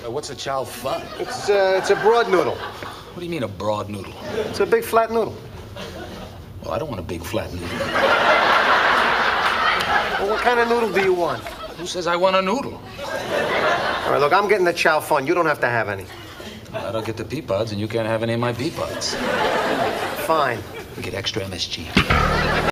What's a chow fun? It's a broad noodle. What do you mean a broad noodle? It's a big flat noodle. Well, I don't want a big flat noodle. Well, what kind of noodle do you want? Who says I want a noodle? All right, look, I'm getting the chow fun. You don't have to have any. I don't get the pea pods, and you can't have any of my pea pods. Fine. We get extra MSG.